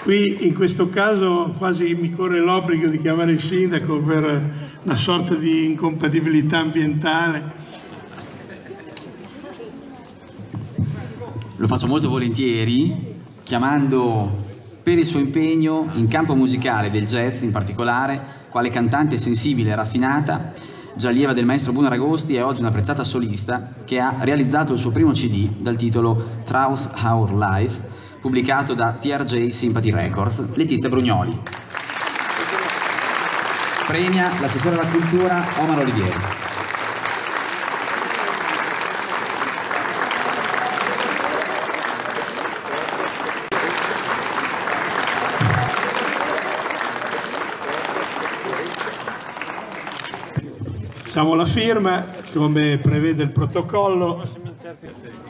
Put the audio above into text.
Qui in questo caso quasi mi corre l'obbligo di chiamare il sindaco per una sorta di incompatibilità ambientale. Lo faccio molto volentieri, chiamando per il suo impegno in campo musicale del jazz in particolare, quale cantante sensibile e raffinata, già allieva del maestro Bruno Aragosti e oggi un'apprezzata solista che ha realizzato il suo primo CD dal titolo Throughout Our Life, pubblicato da TRJ Sympathy Records, Letizia Brugnoli. Premia l'assessore alla cultura Omar Olivieri. Facciamo la firma come prevede il protocollo.